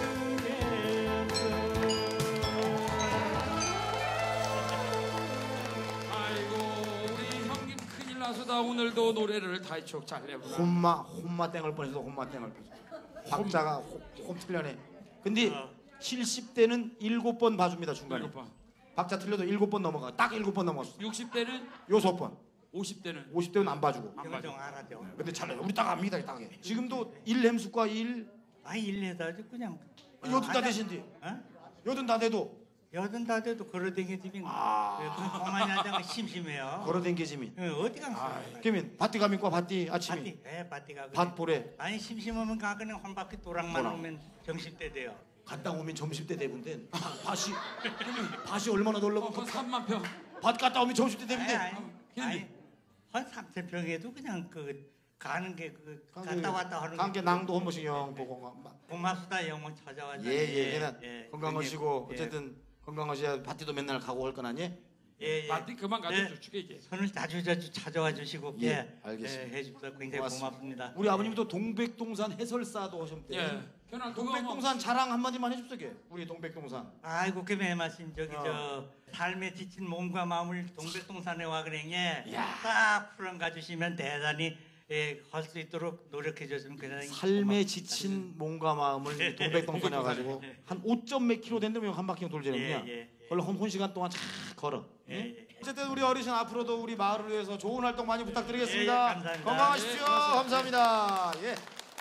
아이고 우리 형님 큰일 나서다 오늘도 노래를 다이촉 잘 내보라. 혼마 혼마 땡을 뻔해서 혼마 땡을 뻔했어. 박자가 홈 틀려네. 근데 칠십 대는 일곱 번 봐줍니다 중간에. 일곱 번. 박자 틀려도 일곱 번 넘어가. 딱 일곱 번 넘어갔어. 육십 대는 여섯 번. 오십 대는 오십 대는 안 봐주고. 안 봐줘. 알아죠. 근데 잘 우리 딱 압니다 딱. 지금도 일 햄숙과 일. 아 일내다지 그냥. 여든 다 되신디. 어? 여든 다 돼도. 여든 다 돼도 걸어댕기지면 아. 그 동안이 하자면 심심해요. 걸어댕기지민. 어, 어디 가면 아, 그러면 밭디 가민과 밭디 아침이. 밭이 예 밭이가 밭 보래. 아니 심심하면 가 그냥 한 바퀴 도랑만 도랑. 오면 점심 때 돼요. 갔다 오면 점심 때 되는데 밭이 그러면 밭이 얼마나 놀라면 그 삼만 평. 밭 갔다 오면 점심 때 아니 되는데. 아니, 아니 한 삼천 평에도 그냥 그 가는 게 그 관계- 갔다 왔다 하는 관계 낭도 한 번씩 영 보고 고맙다 영원 찾아와줘. 예예 예, 건강하시고 예. 어쨌든 건강하셔야 밭디도 맨날 가고 할 건 아니에? 예, 예. 밭이 그만 가도 네. 주게. 손을 자주 자주 찾아와 주시고 예, 예, 알겠습니다. 예, 해주셔서 굉장히 고맙습니다. 고맙습니다. 우리 아버님도 동백동산 해설사도 하셨대. 예. 그냥 그거 동백동산 뭐- 자랑 한마디만 해줍시게. 우리 동백동산. 아이고 그매 말씀 저기 어. 저 삶에 지친 몸과 마음을 동백동산에 와 그러니 딱 풀어가 주시면 대단히 예, 할 수 있도록 노력해 줬으면 굉장히 삶에 지친 몸과 마음을 동백동산에 와가지고 한 오 점 몇 킬로 된다면 한 바퀴 돌자는구나. 예, 예, 원래 한, 한 시간 동안 쫙 걸어. 예, 예. 어쨌든 우리 어르신 앞으로도 우리 마을을 위해서 좋은 활동 많이 부탁드리겠습니다. 예, 예, 감사합니다. 건강하십시오. 예, 고맙습니다. 감사합니다. 예.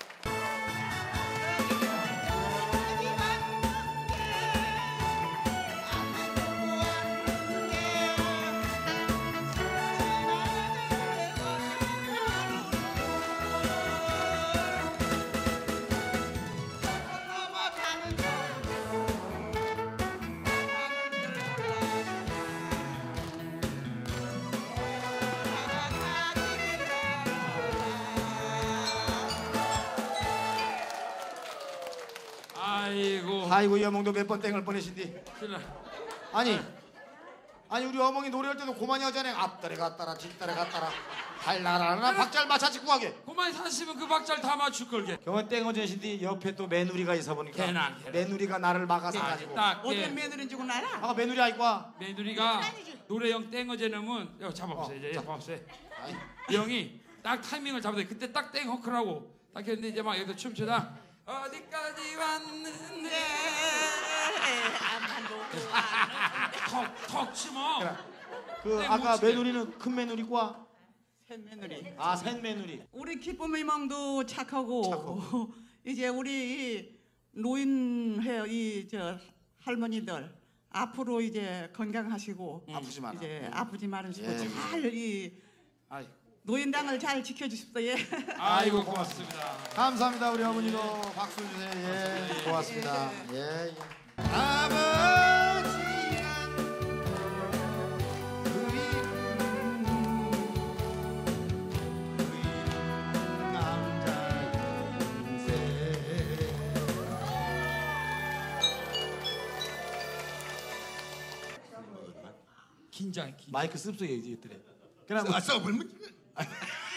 아이고. 아이고 이 어멍도 몇 번 땡을 뻔했신디. 큰일 나. 아니 아니 우리 어멍이 노래할 때도 고만이 하잖아요. 앞다리 갔다라 뒷다리 갔다라 달나라나 박자를 맞춰 짓고 가게. 그만 사시면 그 박자를 다 맞출 걸게. 경원 땡어제신디 옆에 또 매누리가 있어 보니까 개나, 개나. 매누리가 나를 막아서 예, 가지고 딱 어떤 예. 며느리인 줄 알아? 아까 매누리 아이과 매누리가 노래형 땡어제 넣으면 야 잡아보세요. 어, 이제 자. 잡아보세요. 이 형이 딱 타이밍을 잡아야 돼. 그때 딱 땡 허크라고 딱 했는데 이제 막 여기서 춤추다 어디까지 왔는데 턱턱 치면 그 네, 아까 못 치게. 매누리는 큰 매누리과 새 며느리. 아 셋 매누리. 우리 기쁨의 멍도 착하고, 이제 우리 노인회 이 저 할머니들 앞으로 이제 건강하시고 아프지 마라. 이제 아프지 말으시고 예. 잘이 아이. 노인당을 잘 지켜주십시오. 예. 아이고 고맙습니다. 감사합니다 우리 어머니도 박수 주세요. 예 고맙습니다. 예. 예. 아버지란 긴장. 긴장. 마이크 습속에 얘기했더래. 그냥 아, 싸움을 뭐-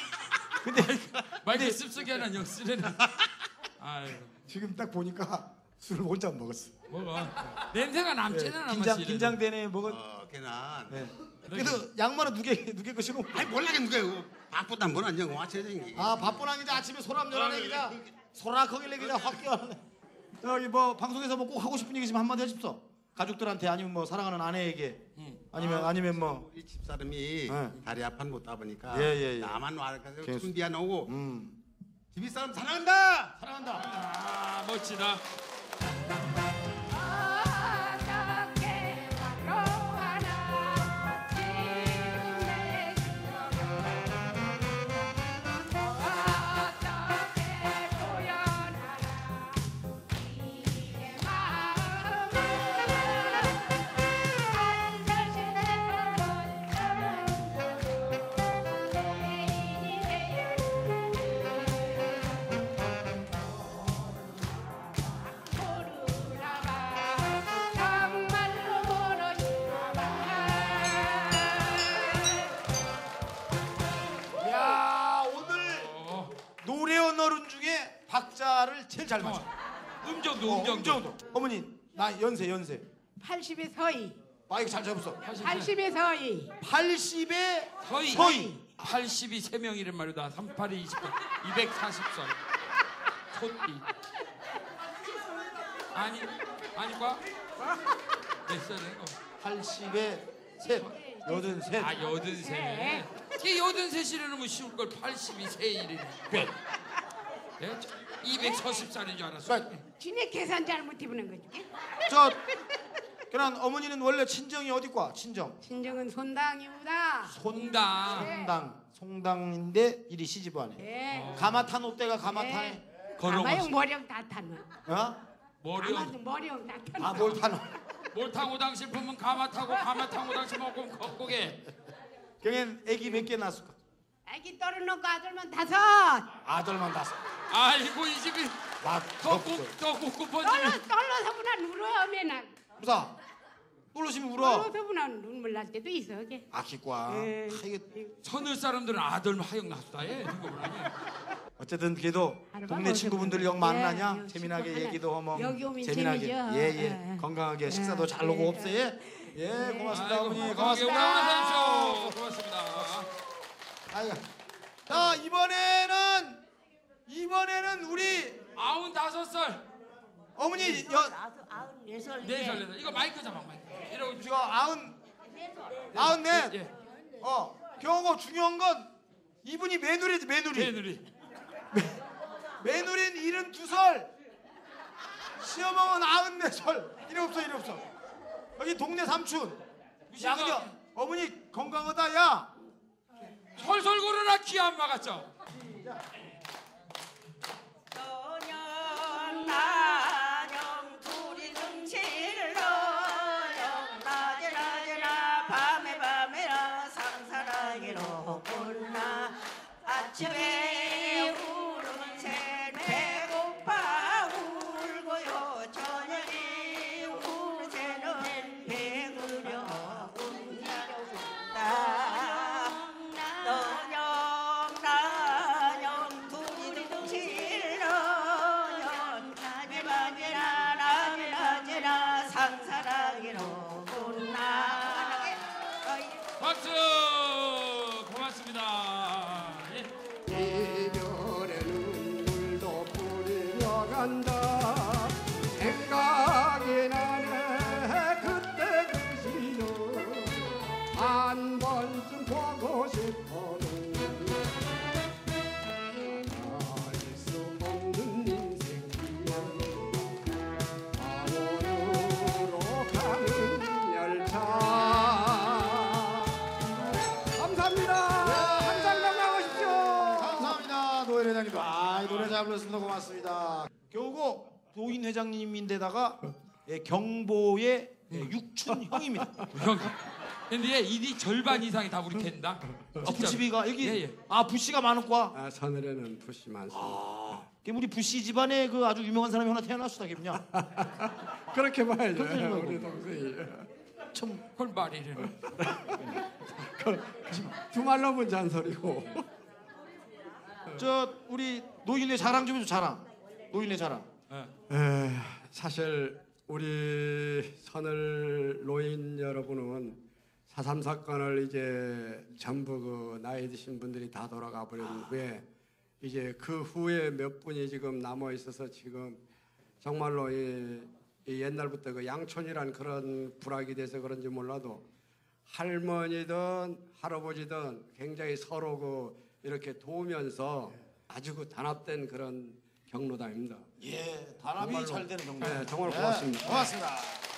근데 마이크 습속에 하나 영 쓰레는. 아이고. 지금 딱 보니까 술을 혼자 먹었어. 뭐가? 냄새가 남지는 않았어. 긴장 긴장되네 먹은. 어, 걔는. 네. 그래도 양말은 누게 누게 거 신고. 아니 몰라게 누게 바쁘다 뭐는 영 와쳐야 되니. 아 바쁘나 기자 아침에 소람열하네 기자. 소라커길래 기자 확 깨어나네. 저기 뭐 방송에서 뭐 꼭 하고 싶은 얘기 있으면 한마디 하십시오. 가족들한테 아니면 뭐 사랑하는 아내에게 아니면 아, 아니면 뭐 우리 집사람이 네. 다리 아파 못다 보니까 예, 예, 예. 나만 와서 계속. 준비해 놓고 음. 집사람 사랑한다. 사랑한다. 아 멋지다. 야 오늘 노래원 어른 중에 박자를 제일 잘 맞춰. 음정도 어, 음정도. 음정도. 어머니 나 연세 연세. 팔십에 서희. 마이크 잘 잡았어. 팔십에 서희. 팔십에 서희. 서희. 팔십이 세 명이란 말이다. 삼팔이 이십팔. 이백사십 살. 소띠. 아니 아니과? 몇 살이고? 팔십에 셋. 여든 셋. 아 여든 셋. 이 여든 셋이라는 뭐 쉬울 걸 팔십이 세 이래. 예? 이백사십 살인 줄 알았어. 지네 계산 잘못해보는 거지. 저 그냥 어머니는 원래 친정이 어디과? 친정. 친정은 손당이구나. 손당. 송당. 송당인데 이리 시집 안에. 네. 가마탄 옷대가 가마탄에. 가마용 머리용 다 타는. 어? 머리용. 머리용 다 타는. 아 뭘 타노? 뭘 타고 당실품은 가마 타고 가마 타고 당실 먹고 겉고개. 경엔 애기 몇 개 낳았을까? 애기 떨어놓고 아들만 다섯. 아들만 다섯. 아이고 이 집이 더더 국급한 떨러 떨러서구나 울어요 맨날. 무사. 떨러시면 울어. 떨러서구나 눈물 날 때도 있어 그게. 아기과. 예. 아, 이게 서늘 사람들은 아들 하영 낳았다 해. 어쨌든 그래도 동네 친구분들이 영 만나냐? 예, 재미나게 식구 하나. 얘기도 하면 여기 오면 재미나게 재미죠. 예예 예. 건강하게 예. 식사도 잘 오고 예. 없어요. 예, 예 고맙습니다 아이고, 어머니 건강하게 고맙습니다. 오래오래 사십시오. 고맙습니다. 아이고. 자 이번에는 이번에는 우리 아흔다섯 살 어머니 여 네 살. 네 살, 네 살. 이거 마이크 잡아 마이크. 이러고 저 아흔 아흔넷 예. 어 경호 중요한 건 이분이 며느리지 며느리 며느리. 며느리는 일흔두 살 시어머니는 아흔네 살 이래 없어 이래 없어 여기 동네 삼촌 야 근데 어머니 건강하다 야 솔솔 고르라 귀 안 막았죠. 소년 나영 둘이 등치를 넣어 낮에 낮에나 밤에 밤에나 상사랑이로 꾼나 아침에 우는 새 배고파 울고요 저녁에 우는 새는 배구려 운다 너녕 나영 둘이 등실러녕 밤에 밤에나 낮에 낮에나 상사랑이로 꾼나 박수 고맙습니다. 예. 이별의 눈물도 뿌리며 간다 생각이 나네 그때 그 시절 한 번쯤 보고 싶어도 알 수 없는 인생길 강원으로 가는 열차 감사합니다. 항상 건강하십시오. 감사합니다 노인 회장님도 아 노래 잘 불렀습니다 고맙습니다 경호고 도인 회장님인데다가 예, 경보의 예, 육춘 형입니다. 형. 근데 이디 절반 이상이 다 우리 캔다. 아 부시비가 여기 예, 예. 아 부시가 많을 거야. 아, 서늘에는 부시 많습니다. 아, 우리 부시 집안에 그 아주 유명한 사람이 하나 태어났수다겠냐? 그렇게 봐야죠. 그렇게 봐야죠. 우리 동생이. 참 헐말이래는. 두 말로 문 잔소리고. 저 우리 노인네 자랑 좀 해줘 자랑. 노인네 자랑. 에, 사실 우리 서늘 노인 여러분은 사삼 사건을 이제 전부 그 나이 드신 분들이 다 돌아가 버린 후에 이제 그 후에 몇 분이 지금 남아 있어서 지금 정말로 이, 이 옛날부터 그 양촌이란 그런 불악이 돼서 그런지 몰라도 할머니든 할아버지든 굉장히 서로 그 이렇게 도우면서 아주 그 단합된 그런 경로당입니다. 예, 단합이 정말로, 잘 되는 정도. 네, 정말 고맙습니다. 고맙습니다.